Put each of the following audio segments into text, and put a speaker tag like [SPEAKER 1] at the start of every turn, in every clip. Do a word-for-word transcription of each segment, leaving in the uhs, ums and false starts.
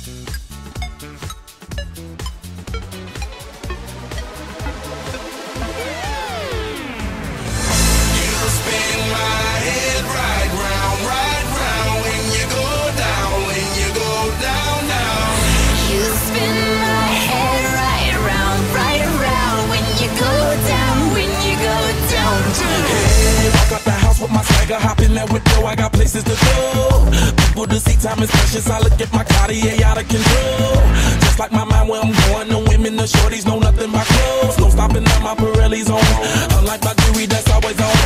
[SPEAKER 1] Hop in that window, I got places to go. People to see, time is precious. I look at my Cartier out of control. Just like my mind where I'm going, the women, the shorties know nothing but clothes. No stopping at my Pirelli's on. Unlike my jewelry that's always on.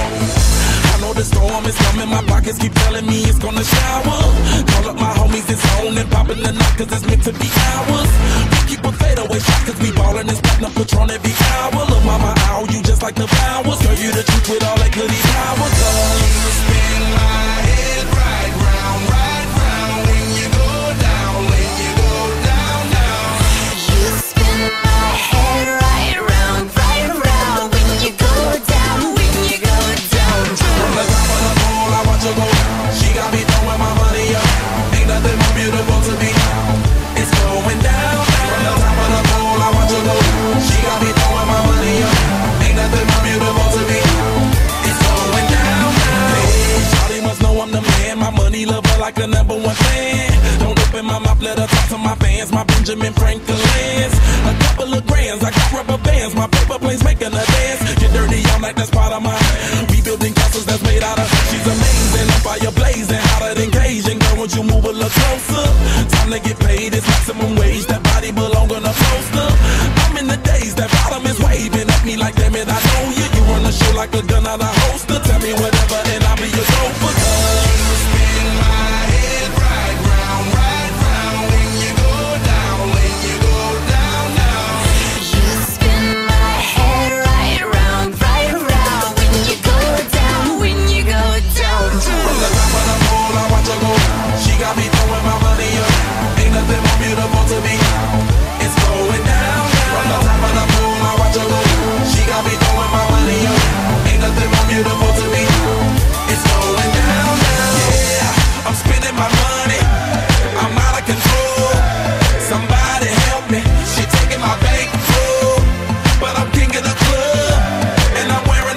[SPEAKER 1] I know the storm is coming, my pockets keep telling me it's gonna shower. Call up my homies, it's on and popping the night cause it's meant to be ours. We keep a fadeaway shot cause we ballin' and spittin' up Patron every hour. Look mama, ow, you just like the flowers. Girl, you the truth with all that goody power. You spin my head right round, right round when you go down, when you go down, down.
[SPEAKER 2] You spin my head right round, right round when you go down, when you go down, down.
[SPEAKER 1] From the top of the pole, I watch her go. She got me throwing my money up. Ain't nothing more beautiful to me. It's going down, down. From the top of the pole, I watch her go. She got me throwing my money up. Ain't nothing more beautiful to me. It's going down, down. Hey, shawty must know I'm the man. My money lover like a number one fan. Don't open my mouth, let her talk to my fans. My Benjamin Franklin's. A couple of grands, I got rubber bands. My paper planes making a dance. Get dirty, I'm like that's part of my. We building castles that's made out of. She's amazing, I'm fire blazing, hotter than Cajun. Girl, won't you move a little closer? Time to get paid, it's maximum wage. That body belong on a poster. I'm in the days, that bottom is waving at me like damn it, I know you. You run the show like a gun out of holster. Tell me whatever and I'll be your chauffeur. You spin my head right round, right round when you go down, when you go down, down.
[SPEAKER 2] You spin my head right round, right round when you go down, when you go down, down.
[SPEAKER 1] From the top of the pole, I watch her go. She got me throwing my money up. Ain't nothing more beautiful to me. It's going down, down. From the top of the pole, I watch her go. She got me throwing my money up. Ain't nothing more beautiful to me. It's going down, down. Yeah, I'm spending my money.